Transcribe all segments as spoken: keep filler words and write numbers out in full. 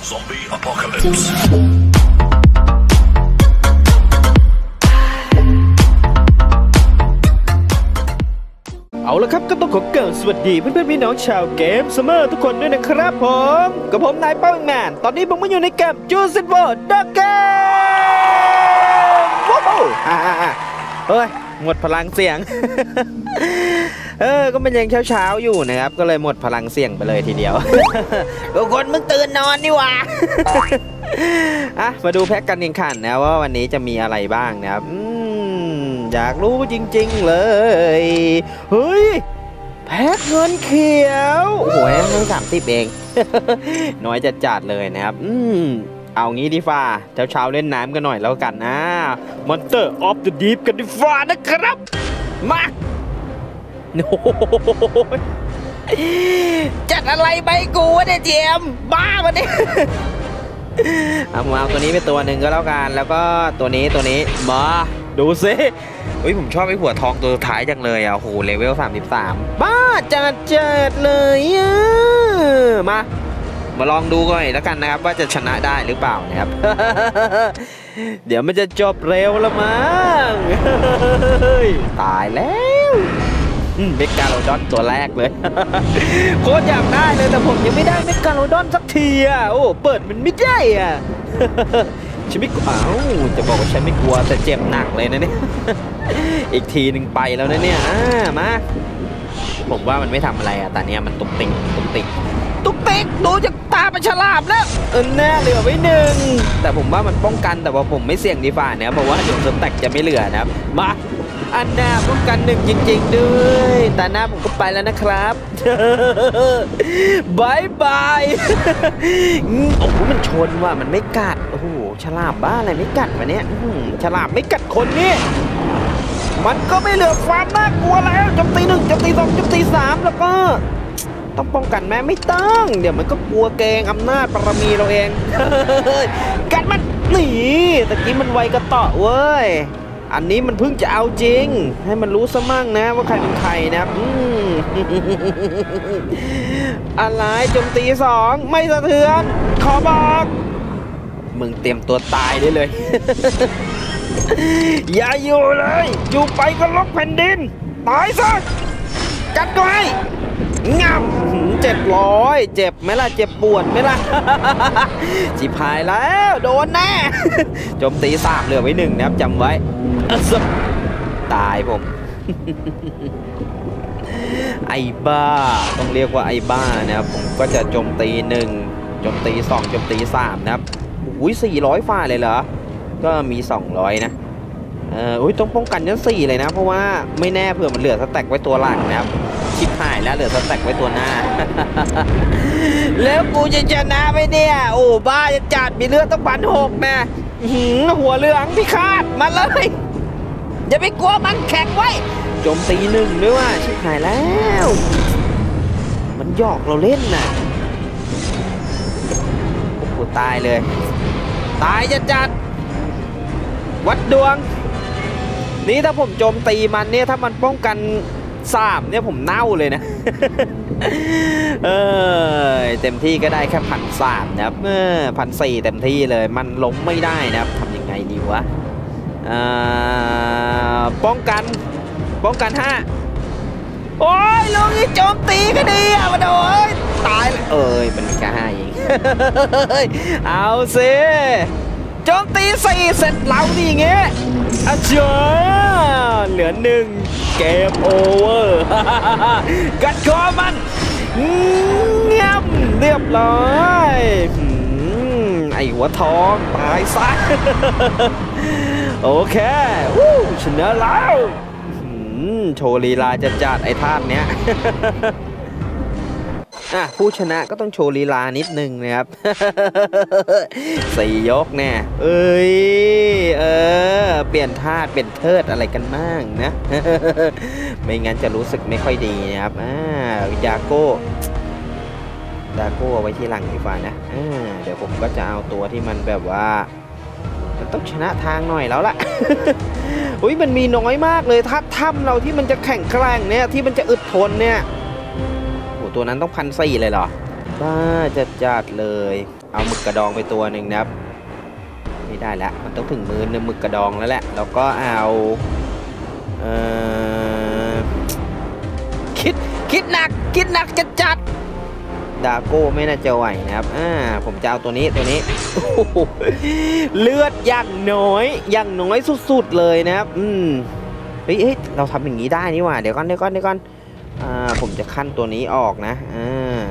Zombie Apocalypse เอาละครับก็ต้องขอกล่าวสวัสดีเพื่อนๆพี่น้องชาวเกมซัมเมอร์ทุกคนด้วยนะครับผมกับผมนายเป้าแมนตอนนี้ผมมาอยู่ในเกมจูซิโวดักเกมว้าวอ่าเฮ้ยหมดพลังเสียง เออก็เป็นยังเช้าๆอยู่นะครับก็เลยหมดพลังเสียงไปเลยทีเดียว ทุกคนมึงตื่นนอนนี่หว่า อ่ะมาดูแพ็กกันแข่งขันนะว่าวันนี้จะมีอะไรบ้างนะครับอืมอยากรู้จริงๆเลยเฮ้ยแพ็กเงินเขียวโอ้โหเงินสามสิบเอง น้อยจัดจัดเลยนะครับอืมเอางี้ดีฟ้าเช้าเช้าเล่นน้ำกันหน่อยแล้วกันนะ Monster of the Deep กันดีฟ้านะครับมาโอ้จัดอะไรไปกูวะเนี่ยเจมบ้าปะเนี่ยเอาเอาตัวนี้เป็นตัวหนึ่งก็แล้วกันแล้วก็ตัวนี้ตัวนี้มาดูซิเฮ้ยผมชอบไอ้หัวทองตัวสุดท้ายจังเลยอ่ะโอ้โหเลเวลสามสิบสามบ้าจัดจัดเลยอ่ะมามาลองดูก่อนแล้วกันนะครับว่าจะชนะได้หรือเปล่านะครับ เดี๋ยวมันจะจบเร็วละมั้ง ตายแล้วเมกาโลดอนตัวแรกเลย โคตรอยากได้เลยแต่ผมยังไม่ได้เมกาโลดอนสักทีอ่ะโอ้เปิดมันไม่ได้อ่ะ ฉันไม่กลัวอ้าวจะบอกว่าฉันไม่กลัวแต่เจ็บหนักเลยนะเนี่ย อีกทีหนึ่งไปแล้วนะเนี่ยมาผมว่ามันไม่ทำอะไรอ่ะแต่เนี้ยมันตุกติงตุกติงตุกติงดูจากตาเป็นฉลามแล้วเออแน่เหลือไว้หนึ่งแต่ผมว่ามันป้องกันแต่ว่าผมไม่เสี่ยงดีฝ่าเนี่ยเพราะว่าเดี๋ยวสแต็กจะไม่เหลือนะครับมาอันหน้าป้องกันหนึ่งจริงๆด้วยแต่หน้าผมก็ไปแล้วนะครับบายบายโอ้โหมันชนว่ะมันไม่กัดโอ้โหฉลามบ้าอะไรไม่กัดวะเนี่ยฉลามไม่กัดคนนี่มันก็ไม่เหลือความน่ากลัวแล้วโจมตีหนึ่งโจมตีสองโจมตีสามแล้วก็ต้องป้องกันแม่ไม่ต้องเดี๋ยวมันก็กลัวเกงอำนาจบารมีเราเองกัดมันหนีตะกี้มันไวกระต่อเว้ยอันนี้มันเพิ่งจะเอาจริงให้มันรู้ซะมั่งนะว่าใครเป็นใครนะครับอะไรโจมตีสองไม่สะเทือนขอบอกมึงเตรียมตัวตายได้เลย อย่าอยู่เลยอยู่ไปก็ล็อกแผ่นดินตายซะกัดด้วยงับเจ็บร้อยเจ็บไหมล่ะเจ็บปวดไหมล่ะ จิบหายแล้วโดนแน่ โจมตีสามเหลือไว้หนึ่งนะครับจำไว้ตายผม ไอ้บ้าต้องเรียกว่าไอ้บ้านะครับผมก็จะโจมตีหนึ่งโจมตีสองโจมตีสามนะครับอุ้ยสี่ร้อยฝ่าเลยเหรอก็มีสองร้อยนะเอออุ้ยต้องป้องกันชั้นสี่เลยนะเพราะว่าไม่แน่เผื่อมันเหลือสแต็กไว้ตัวหลังนะครับชิบหายแล้วเหลือสแต็กไว้ตัวหน้า แล้วกูจะชนะไหมเนี่ยโอ้บ้าจะจัดมีเลือดต้องพันหกนะหัวเหลืองพี่คาดมาเลยอย่าไปกลัวมันแข็งไว้โจมตีหนึ่งด้วยว่าชิบหายแล้วมันหยอกเราเล่นน่ะโอ้โหตายเลยตายจะจัดวัดดวงนี่ถ้าผมโจมตีมันเนี่ยถ้ามันป้องกันสามเนี่ยผมเน่าเลยนะ เออเต็มที่ก็ได้แค่พันสามนะครับเออพันสี่เต็มที่เลยมันล้มไม่ได้นะครับทำยังไงดีวะอ่าป้องกันป้องกันห้าโอ้ยลงอีโจมตีก็ดีอ่ะมาโดนตายเลยเอ้ยมันแค่ห้าเอง เอาสิโจมตีสี่เสร็จเราดีเงี้ยอ่ะเจ้าเหลือหนึ่งเกมโอเวอร์ กัดคอมันเงียบเรียบร้อยไอหัวทองตายซะ โอเควู้ชนะแล้วโชว์ลีลาจะจัดไอ้ท่านเนี้ย อ่ะผู้ชนะก็ต้องโชว์ลีลานิดนึงนะครับ สี่ยกเนี่ยเอ้ยเออเปลี่ยนท่าเปลี่ยนเทิดอะไรกันบ้างนะ ไม่งั้นจะรู้สึกไม่ค่อยดีนะครับอ่ายาโก้ดาโก้เอาไว้ที่หลังดีกว่านะอ่าเดี๋ยวผมก็จะเอาตัวที่มันแบบว่ามันต้องชนะทางหน่อยแล้วล่ะ อุ้ยมันมีน้อยมากเลยถ้าถ้ำเราที่มันจะแข่งแกร่งเนี่ยที่มันจะอึดทนเนี่ยตัวนั้นต้องพันสี่เลยเหรอบ้าจัดจัดเลยเอาหมึกกระดองไปตัวหนึ่งนะครับไม่ได้แล้วมันต้องถึงมือหมึกกระดองแล้วแหละแล้วก็เอาเออคิดคิดหนักคิดหนักจัดจัดดาโก้ไม่น่าจะไหวนะครับอ่าผมจะเอาตัวนี้ตัวนี้เลือดอย่างน้อยอย่างน้อยสุดๆเลยนะครับอืมเฮ้ยเฮ้ยเราทำอย่างนี้ได้นี่หว่าเดี๋ยวก่อนเดี๋ยวก่อนเดี๋ยวก่อนอ่าผมจะขั้นตัวนี้ออกนะอ่า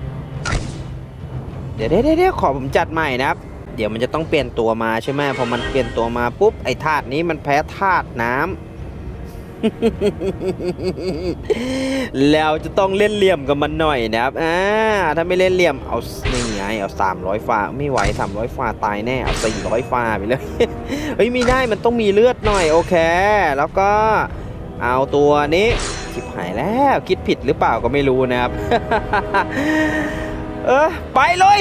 เดี๋ยวเดี๋ยวเดี๋ยวขอผมจัดใหม่นะครับเดี๋ยวมันจะต้องเปลี่ยนตัวมาใช่ไหมพอมันเปลี่ยนตัวมาปุ๊บไอ้ธาตุนี้มันแพ้ธาตุน้ำ แล้วจะต้องเล่นเหลี่ยมกับมันหน่อยนะครับอ่าถ้าไม่เล่นเหลี่ยมเอานี่ไงเอาสามร้อยฟ้าไม่ไหวสามร้อยฟ้าตายแน่เอาสี่ร้อยฟ้าไปเลย เฮ้ยไม่ได้มันต้องมีเลือดหน่อยโอเคแล้วก็เอาตัวนี้ชิบหายแล้วคิดผิดหรือเปล่าก็ไม่รู้นะครับ เออไปเลย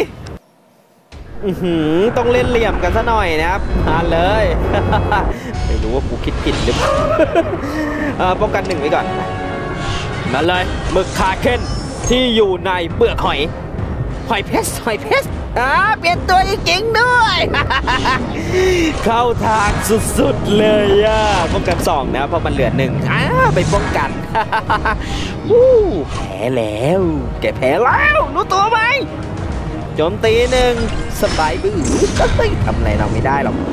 ต้องเล่นเหลี่ยมกันซะหน่อยนะครับมาเลย ไม่รู้ว่ากูคิดผิดหรือเปล่า ป้องกันหนึ่งไว้ก่อนมาเลยหมึกคาเคนที่อยู่ในเปลือกหอยหอยเพชรหอยเพชรอ่าเปลี่ยนตัวจริงๆด้วย เข้าทางสุดๆเลยอ่ะป้องกันสองนะเพราะมันเหลือหนึ่งอ่าไปป้องกัน วู้แพ้แล้วแกแพ้แล้วรู้ตัวไหมโจมตีหนึ่งสบายบื้อทำอะไรเราไม่ได้หรอก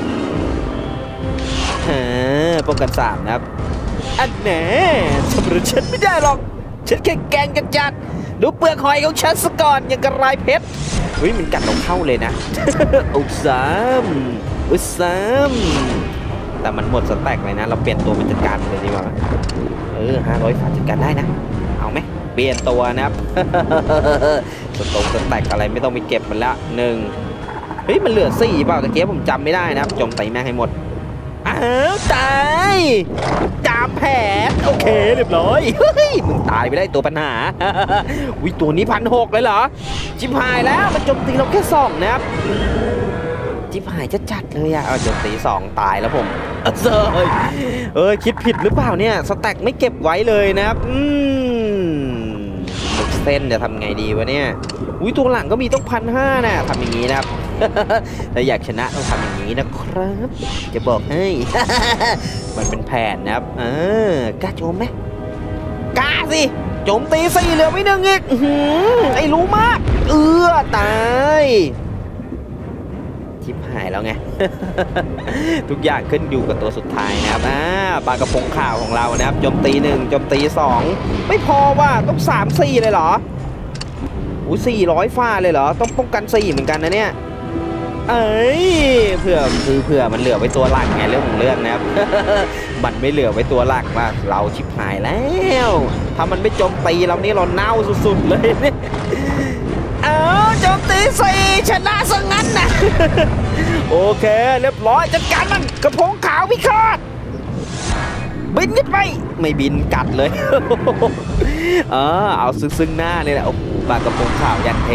ป้องกันสามนะครับอันแหน่ทำอะไรฉันไม่ได้หรอกฉันแค่แกงกันจัดดูเปลือกหอยของฉันซะก่อนยังกระไรเพชรเฮ้ยมันกัดเราเข้าเลยนะ อุสามอุสามแต่มันหมดสแต็กเลยนะเราเปลี่ยนตัวเป็นจัดการเลยดีกว่าเออห้าร้อยฝาจัดการได้นะเอาไหมเปลี่ยนตัวนะครับ สตงสแต็กอะไรไม่ต้องไปเก็บมันละหนึ่งเฮ้ยมันเหลือสี่เปล่าตะเกียบผมจำไม่ได้นะครับจมตีแม่งให้หมดอ้าวตายจามแผลโอเคเรียบร้อยเฮ้ยมึงตายไปได้ตัวปัญหา วิตัวนี้พันหกเลยเหรอจิบหายแล้วมันจมตีเราแค่สองนะครับจิบหายจะจัดเลยอะเอาจมตีสองตายแล้วผมเอ้ยเออคิดผิดหรือเปล่าเนี่ยสแต็กไม่เก็บไว้เลยนะครับอืมเส้นจะทำไงดีวะเนี่ยอุ้ยตัวหลังก็มีต้องพันห้านะทำอย่างนี้นะครับ ถ้าอยากชนะต้องทำอย่างนี้นะครับจะบอกให้ มันเป็นแผนนะครับเออกล้าโจมไหมกล้าสิโจมตีสี่เหลือไม่หนึ่งอีกไอ้รู้มากเออตายชิบหายแล้วไง ทุกอย่างขึ้นอยู่กับตัวสุดท้ายนะครับอ่าปลากระพงข่าวของเรานะครับโจมตีหนึ่งโจมตีสองไม่พอว่าต้องสามสี่เลยเหรออุ้ยสี่ร้อยฟ้าเลยเหรอต้องป้องกันสี่เหมือนกันนะเนี่ยเอ้ยเผื่อคือเผื่อมันเหลือไว้ตัวหลักไงเรื่องของเรื่องนะครับ มันไม่เหลือไว้ตัวหลักว่าเราชิบหายแล้วถ้ามันไม่โจมตีเรานี่เราเน่าสุดๆเลยเนี่ยเอ้าโจมตีสี่ชนะซะงั้นนะ โอเคเรียบร้อยจัดการมันกระพงขาวพิฆาตบินขึ้นไปไม่บินกัดเลย เออเอาซึ้งๆหน้าเลยแหละโอ้โหปลากระพงขาวยันเท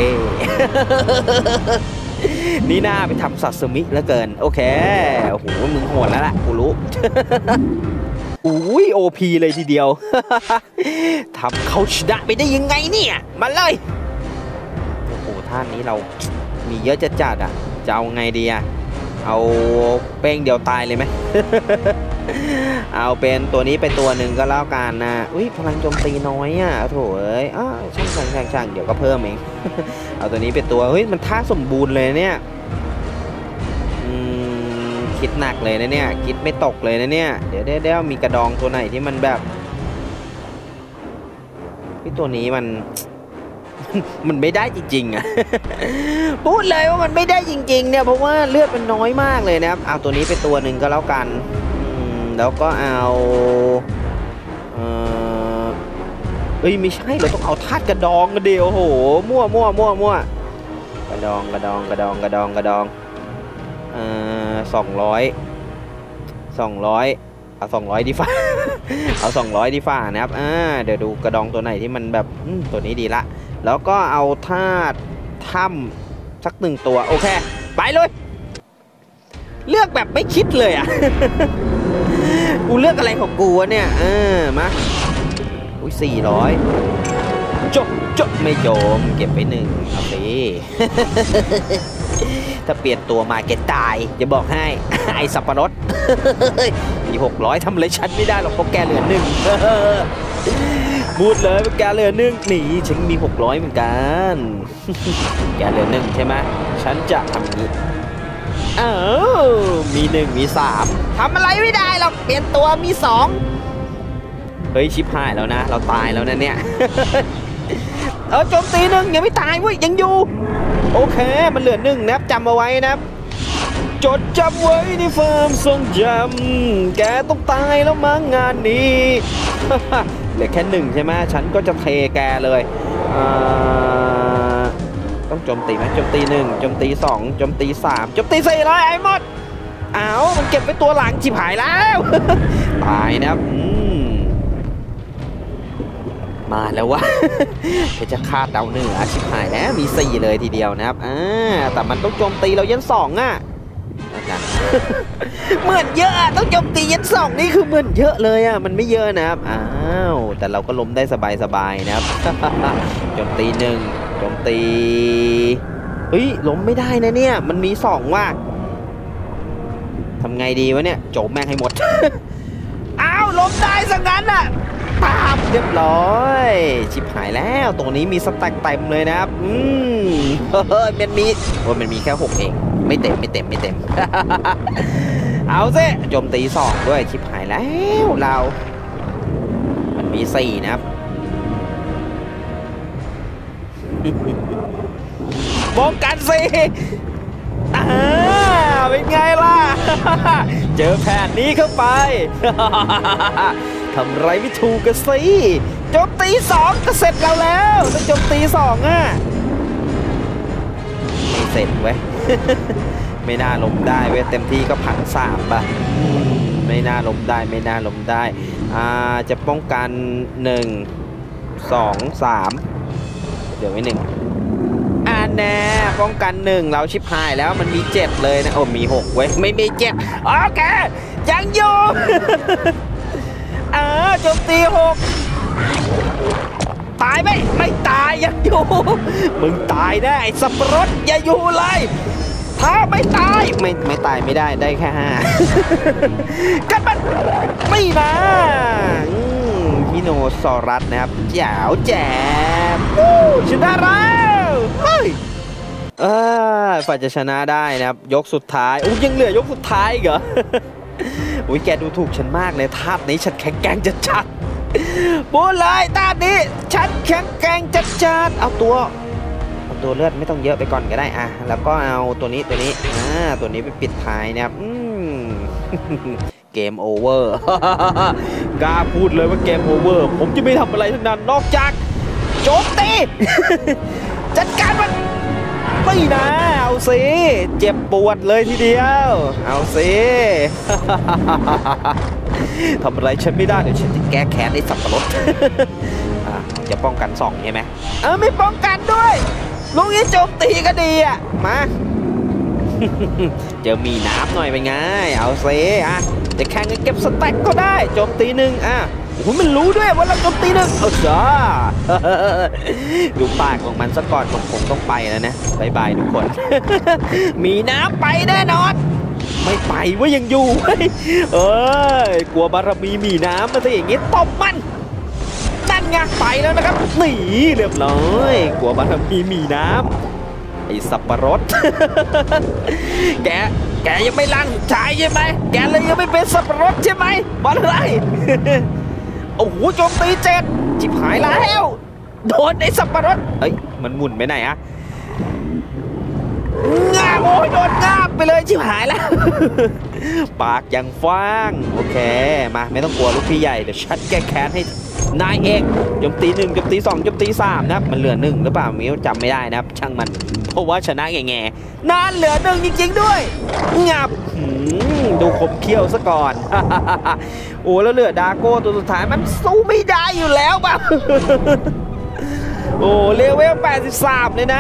นี่หน้าไปทำซาซิมิแล้วเกินโอเคโอ้โหมึงโหดแล้วล่ะกูรู้ อุ้ยโอพีเลยทีเดียว ทำเขาชนะไปได้ยังไงเนี่ยมาเลยโอ้โหท่านนี้เรามีเยอะจัดจัดอ่ะจะเอาไงดีอ่ะเอาเป้งเดียวตายเลยไหม เอาเป็นตัวนี้ไปตัวหนึ่งก็แล้วกันนะอุ้ยพลังโจมตีน้อยอ่ะโถเอ้ยอ้าวช่างช่างช่างช่างเดี๋ยวก็เพิ่มเอง เอาตัวนี้เป็นตัวเฮ้ยมันท่าสมบูรณ์เลยเนี่ยอืมคิดหนักเลยนะเนี่ยคิดไม่ตกเลยนะเนี่ยเดี๋ยวเดี๋ยวมีกระดองตัวไหนที่มันแบบที่ตัวนี้มัน มันไม่ได้จริงๆอ่ะ พูดเลยว่ามันไม่ได้จริงๆเนี่ยเพราะว่าเลือดมันน้อยมากเลยนะครับเอาตัวนี้เป็นตัวหนึ่งก็แล้วกันแล้วก็เอาเออเอ้ยไม่ใช่เราต้องเอาธาตุกระดองกันเดียวโอ้โหมั่วมั่วมั่วมั่วกระดองกระดองกระดองกระดองกระดองเอ่อสองร้อยสองร้อยเอาสองร้อยดีฟ้า เอาสองร้อยดีฟ้านะครับอ่าเดี๋ยวดูกระดองตัวไหนที่มันแบบตัวนี้ดีละแล้วก็เอาธาตุถ้ำสักหนึ่งตัวโอเคไปเลยเลือกแบบไม่คิดเลยอ่ะ กูเลือกอะไรของกูวะเนี่ยเออมาอุ้ยสี่ร้อยจบจบไม่โจมเก็บไปหนึ่งโอเค ถ้าเปลี่ยนตัวมาแกตายจะบอกให้ ไอสับปะรด มีหกร้อยทำอะไรฉันไม่ได้หรอกเพราะแกเหลือหนึ่ง พูดเลยว่าแกเหลือหนึ่งหนีฉันมีหกร้อยเหมือนกัน แกเหลือหนึ่งใช่ไหมฉันจะทำนี้อ้าวมีหนึ่งมีสามทำอะไรไม่ได้หรอกเปลี่ยนตัวมีสองเฮ้ยชิบหายแล้วนะเราตายแล้วนะเนี่ย เออโจมตีหนึ่งยังไม่ตายเว้ยยังอยู่โอเคมันเหลือหนึ่งนะครับจำเอาไว้นะครับจดจำไว้ในความทรงจำแกต้องตายแล้วมั้งงานนี้ เหลือแค่หนึ่งใช่ไหมฉันก็จะเทแกเลยต้องโจมตีไหมโจมตีหนึ่งโจมตีสองโจมตีสามโจมตีสี่เลยไอ้หมดอ้าวมันเก็บไปตัวหลังชิบหายแล้ว ตายนะครับมาแล้ววะ จะฆ่าดาวเหนือชิบหายแล้วมีสี่เลยทีเดียวนะครับอ่าแต่มันต้องโจมตีเรายันสองอ่ะ เหมือนเยอะต้องโจมตียันสองนี่คือเหมือนเยอะเลยอ่ะมันไม่เยอะนะครับอ้าวแต่เราก็ล้มได้สบายๆนะครับ โจมตีหนึ่งโจมตีเฮ้ยล้มไม่ได้นะเนี่ยมันมีสองว่ะทำไงดีวะเนี่ยโจมแม่งให้หมด อ้าวล้มได้ซะงั้นอ่ะปาบเรียบร้อยชิบหายแล้วตรงนี้มีสแต็กเต็มเลยนะครับอืมเฮ้ยมันมีโอ้ยมันมีแค่หกเองไม่เต็มไม่เต็มไม่เต็ม เอาสิโจมตีสองด้วยชิบหายแล้วเรามันมีสี่นะครับ ป้องกันสิอ่าเป็นไงล่ะ เจอแผนนี้เข้าไป ทำไรไม่ถูกกันสิโจมตีสองก็เสร็จเราแล้วต้องโจมตีสองอ่ะไม่เสร็จเว้ย ไม่น่าล้มได้เว้ยเต็มที่ก็ผันสามป่ะไม่น่าล้มได้ไม่น่าล้มได้อ่าจะป้องกันหนึ่งสองสามเดี๋ยวไว้หนึ่งอ่าแน่ป้องกันหนึ่งเราชิบหายแล้วมันมีเจ็ดเลยนะโอ้มีหกเว้ยไม่มีเจ็ดโอเคยังอยู่ อ่าโจมตีหกตายไหมไม่ตายยังอยู่ มึงตายแน่ไอ้สับปะรดอย่าอยู่เลยถ้าไม่ตายไม่ไม่ตายไม่ได้ได้แค่ห้า กันมันไม่นะฮิโนซอรัสนะครับแจ๋วแจ๋มชนะแล้วเฮ้ยเออฝ่ายจะชนะได้นะครับยกสุดท้ายโอ้ยังเหลือยกสุดท้ายเหรอ อุ้ยแกดูถูกฉันมากเลยท่านี้ฉันแข็งแกร่งจัดจัดพูดเลยท่านี้ฉันแข็งแกร่งจัดจัดเอาตัวเอาตัวเลือดไม่ต้องเยอะไปก่อนก็ได้อ่ะแล้วก็เอาตัวนี้ตัวนี้อ่าตัวนี้ไปปิดท้ายนะครับอืม เกมโอเวอร์ กล้าพูดเลยว่าเกมโอเวอร์ผมจะไม่ทำอะไรทั้งนั้นนอกจากโจมตี จัดการมันไม่นะเอาสิเจ็บปวดเลยทีเดียวเอาสิ ทำอะไรฉันไม่ได้เดี๋ยวฉันจะแก้แค้นในสับปะรด จะป้องกันสองใช่ไหมเออไม่ป้องกันด้วยลูกนี้โจมตีก็ดีอ่ะมา เจอมีน้ำหน่อยเป็นไงเอาสิอ่ะจะแข่งกันเก็บสแต็กก็ได้โจมตีหนึ่งอ่ะโอ้โหมันรู้ด้วยว่าเราโจมตีหนึ่งเอาจ้า ดูปากของมันซะก่อนผมคงต้องไปแล้วนะบายบายทุกคน มีน้ำไปแน่นอนไม่ไปว่ายังอยู่ เอ้ยกลัวบารมีมีน้ำมาซะอย่างงี้ตบมันนั่นไงไปแล้วนะครับหนีเรียบร้อยกลัวบารมีมีน้ำไอ้สับปะรด แกแกยังไม่ล้างชายใช่ไหมแกเลยยังไม่เป็นสับปะรดใช่ไหมบอลอะไร โอ้โหโจมตีเจ็ดจิบหายแล้วโดนไอ้สับปะรดเอ้ยมันหมุนไปไหนอะงาบโอ้ยโดนงาบไปเลยจิบหายแล้ว ปากยังฟ้างโอเคมาไม่ต้องกลัวลูกพี่ใหญ่เดี๋ยวฉันแก้แค้นให้นายเองโจมตีหนึ่งโจมตีสองโจมตีสามนะครับมันเหลือหนึ่งหรือเปล่ามิวจำไม่ได้นะครับช่างมันเพราะว่าชนะแง่ๆนานเหลือหนึ่งจริงๆด้วยงับดูคมเขี้ยวซะก่อน โอ้แล้วเหลือดาโก้ตัวสุดท้ายมันสู้ไม่ได้อยู่แล้วป่ะ โอ้เลเวลแปดสิบสามเลยนะ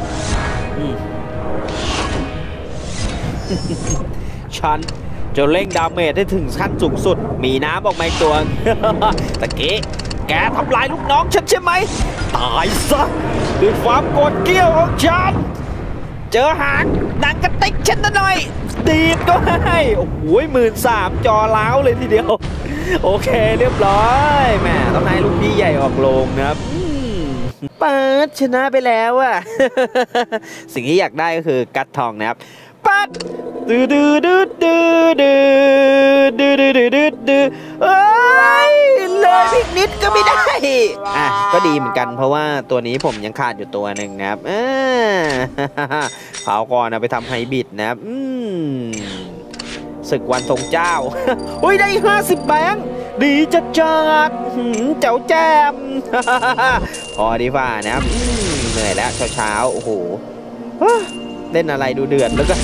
ฉันจะเร่งดาเมจให้ถึงขั้นสูงสุดมีน้ำออกมาอีกตัว ตะเกีแกทำลายลูกน้องฉันใช่ไหมตายซะด้วยความโกรธเกรี้ยวของฉันเจอหางหนังกระติกฉันหน่อยดีดก็ให้โอ้โหหมื่นสามจอล้าวเลยทีเดียวโอเคเรียบร้อยแม่ต้องให้ลูกพี่ใหญ่ออกโรงนะครับปัดชนะไปแล้วอะ สิ่งที่อยากได้ก็คือกัดทองนะครับปัดดืดดืดดืดดืดดืดดืดดืดดืดดืดเอ้ยเลยอีกนิดก็ไม่ได้อ่ะก็ดีเหมือนกันเพราะว่าตัวนี้ผมยังขาดอยู่ตัวหนึ่งนะครับเออเผาก่อนนะไปทำไฮบิดนะครับอืมศึกวันทรงเจ้าอุ้ยได้ห้าสิบแบงค์ดีจัดจัดเจ้าแจมพอดีฝ่านะครับเหนื่อยแล้วเช้าๆโอ้โหเล่นอะไรดูเดือดแล้วก็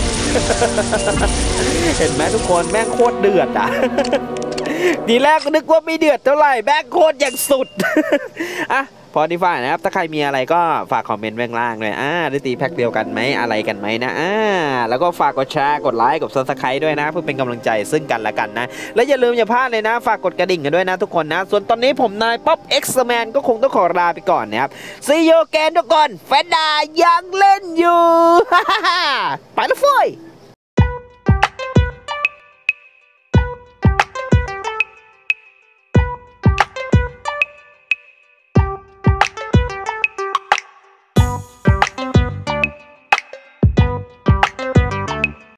เห็นไหมทุกคนแม่งโคตรเดือดอ่ะ ทีแรกก็นึกว่าไม่เดือดเท่าไหร่แม่งโคตรอย่างสุด อ่ะพอดีฝ่านะครับถ้าใครมีอะไรก็ฝากคอมเมนต์ไว้ข้างล่างเลยอ่าได้ตีแพ็คเดียวกันไหมอะไรกันไหมนะอ่าแล้วก็ฝากกดแชร์กดไลค์กดซับสไครต์ด้วยนะเพื่อเป็นกำลังใจซึ่งกันและกันนะและอย่าลืมอย่าพลาดเลยนะฝากกดกระดิ่งกันด้วยนะทุกคนนะส่วนตอนนี้ผมนายป๊อปเอ็กซ์แมนก็คงต้องขอลาไปก่อนนะครับซีโยแกนทุกคนแฟนดายังเล่นอยู่ ไปแล้วเฟ้ย